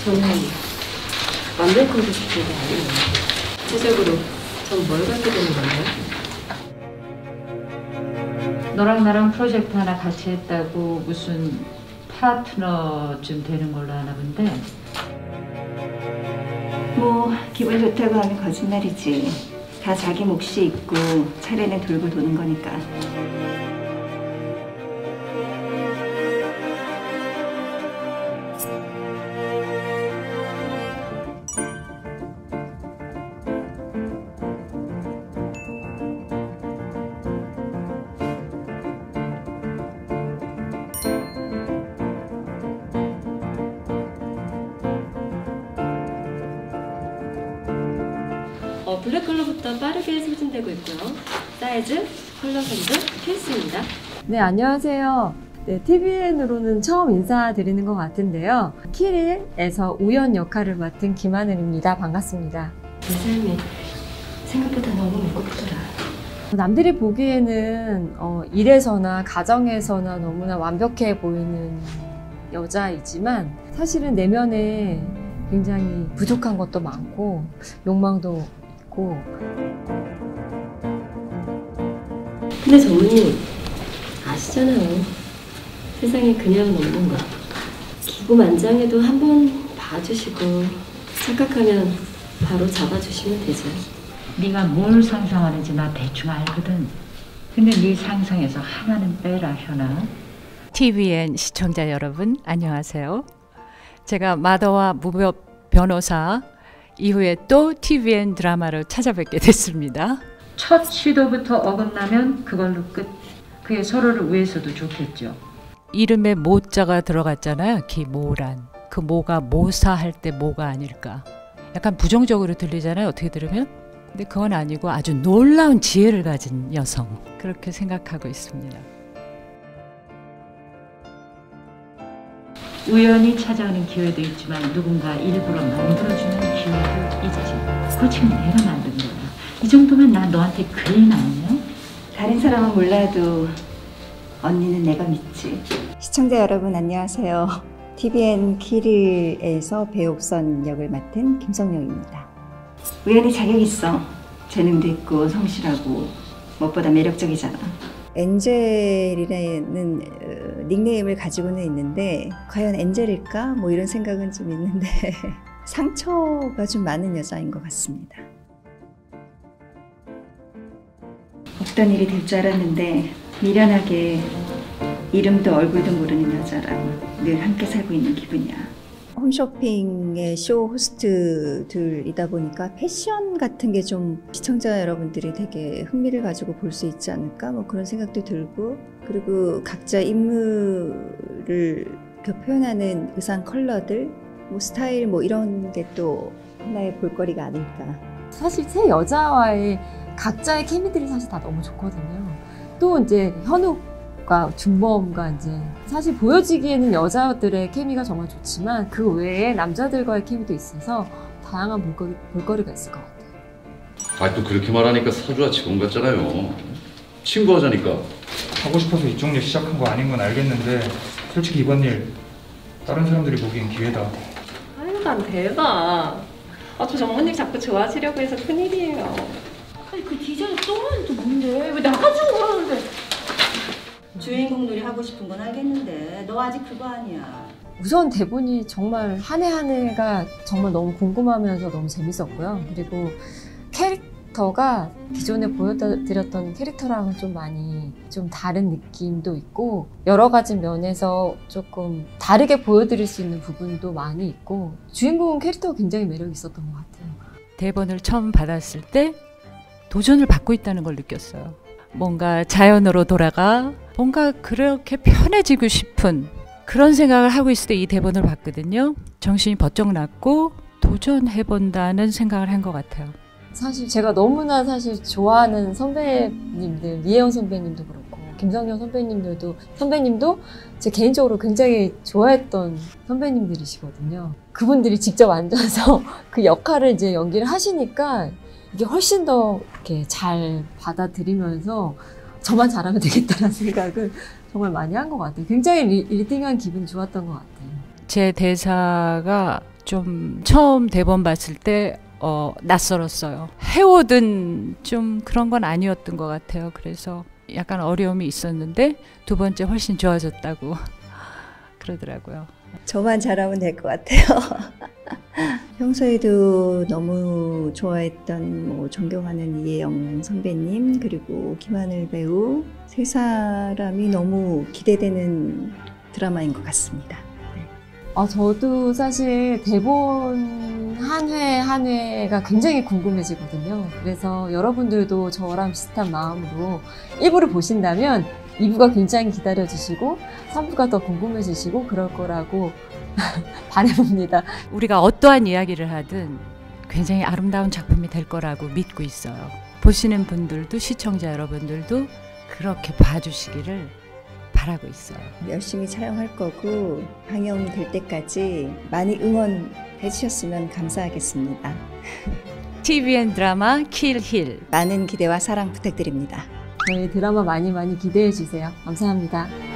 저는 완벽하고 싶은 게 아니에요. 구체적으로 전 뭘 갖게 되는 건가요? 너랑 나랑 프로젝트 하나 같이 했다고 무슨 파트너쯤 되는 걸로 아나 본데. 뭐 기분 좋다고 하면 거짓말이지. 다 자기 몫이 있고 차례는 돌고 도는 거니까. 블랙 컬러부터 빠르게 소진되고 있고요. 사이즈, 컬러 선도 필수입니다. 네, 안녕하세요. 네, TVN으로는 처음 인사드리는 것 같은데요. 키릴에서 우연 역할을 맡은 김하늘입니다. 반갑습니다. 내 삶이 생각보다 너무 무겁더라. 남들이 보기에는 일에서나 가정에서나 너무나 완벽해 보이는 여자이지만 사실은 내면에 굉장히 부족한 것도 많고 욕망도 있고. 근데 전문님 아시잖아요. 세상에 그냥은 없는 거. 기고만장해도 한번 봐주시고 착각하면 바로 잡아주시면 되죠. 네가 뭘 상상하는지 나 대충 알거든. 근데 네 상상에서 하나는 빼라, 현아. TVN 시청자 여러분, 안녕하세요. 제가 마더와 무법 변호사 이후에 또 TVN 드라마를 찾아뵙게 됐습니다. 첫 시도부터 어긋나면 그걸로 끝. 그게 서로를 위해서도 좋겠죠. 이름에 모자가 들어갔잖아요. 기모란. 그 모가 모사할 때 모가 아닐까. 약간 부정적으로 들리잖아요. 어떻게 들으면. 근데 그건 아니고 아주 놀라운 지혜를 가진 여성. 그렇게 생각하고 있습니다. 우연히 찾아오는 기회도 있지만 누군가 일부러 만들어주는 기회도 있지. 그거 지금 내가 만든 거야. 이 정도면 나 너한테 그린 아니야? 다른 사람은 몰라도 언니는 내가 믿지. 시청자 여러분 안녕하세요. TVN 키릴에서 배옥선 역을 맡은 김성령입니다. 우연히 자격 있어. 재능도 있고 성실하고 무엇보다 매력적이잖아. 엔젤이라는 닉네임을 가지고는 있는데 과연 엔젤일까? 뭐 이런 생각은 좀 있는데 상처가 좀 많은 여자인 것 같습니다. 없던 일이 될 줄 알았는데 미련하게 이름도 얼굴도 모르는 여자랑 늘 함께 살고 있는 기분이야. 홈쇼핑의 쇼 호스트들이다 보니까 패션 같은 게 좀 시청자 여러분들이 되게 흥미를 가지고 볼 수 있지 않을까 뭐 그런 생각도 들고, 그리고 각자 인물을 표현하는 의상 컬러들, 뭐 스타일 뭐 이런 게 또 하나의 볼거리가 아닐까. 사실 세 여자와의 각자의 케미들이 사실 다 너무 좋거든요. 또 이제 현욱과 준범과 이제 사실 보여지기에는 여자들의 케미가 정말 좋지만 그 외에 남자들과의 케미도 있어서 다양한 볼거리가 있을 것 같아요. 아, 또 그렇게 말하니까 사주와 직원 같잖아요. 친구하자니까. 하고 싶어서 이쪽 일 시작한 거 아닌 건 알겠는데 솔직히 이번 일 다른 사람들이 보기엔 기회다. 하여간 대박. 저 장모님 자꾸 좋아하시려고 해서 큰일이에요. 아니 그 디자인 똥은 또 뭔데? 왜 나가지고 그러는데? 주인공 놀이 하고 싶은 건 알겠는데 너 아직 그거 아니야. 우선 대본이 정말 한 해 한 해가 정말 너무 궁금하면서 너무 재밌었고요. 그리고 캐릭터가 기존에 보여드렸던 캐릭터랑은 좀 많이 좀 다른 느낌도 있고 여러 가지 면에서 조금 다르게 보여드릴 수 있는 부분도 많이 있고 주인공 캐릭터가 굉장히 매력이 있었던 것 같아요. 대본을 처음 받았을 때 도전을 받고 있다는 걸 느꼈어요. 뭔가 자연으로 돌아가 뭔가 그렇게 편해지고 싶은 그런 생각을 하고 있을 때 이 대본을 봤거든요. 정신이 번쩍 났고 도전해본다는 생각을 한 것 같아요. 사실 제가 너무나 사실 좋아하는 선배님들, 이혜영 선배님도 그렇고 김성령 선배님도 제 개인적으로 굉장히 좋아했던 선배님들이시거든요. 그분들이 직접 앉아서 그 역할을 이제 연기를 하시니까 이게 훨씬 더 이렇게 잘 받아들이면서 저만 잘하면 되겠다는 생각을 정말 많이 한 것 같아요. 굉장히 리딩한 기분이 좋았던 것 같아요. 제 대사가 좀 처음 대본 봤을 때 낯설었어요. 해오든 좀 그런 건 아니었던 것 같아요. 그래서 약간 어려움이 있었는데 두 번째 훨씬 좋아졌다고 그러더라고요. 저만 잘하면 될 것 같아요. 평소에도 너무 좋아했던 존경하는 이혜영 선배님 그리고 김하늘 배우 세 사람이 너무 기대되는 드라마인 것 같습니다. 저도 사실 대본 한 회 한 회가 굉장히 궁금해지거든요. 그래서 여러분들도 저랑 비슷한 마음으로 1부를 보신다면 2부가 굉장히 기다려지시고 3부가 더 궁금해지시고 그럴 거라고 바라봅니다. 우리가 어떠한 이야기를 하든 굉장히 아름다운 작품이 될 거라고 믿고 있어요. 보시는 분들도 시청자 여러분들도 그렇게 봐주시기를 바라고 있어요. 열심히 촬영할 거고 방영될 때까지 많이 응원해 주셨으면 감사하겠습니다. TVN 드라마 킬힐 많은 기대와 사랑 부탁드립니다. 저희 드라마 많이 기대해 주세요. 감사합니다.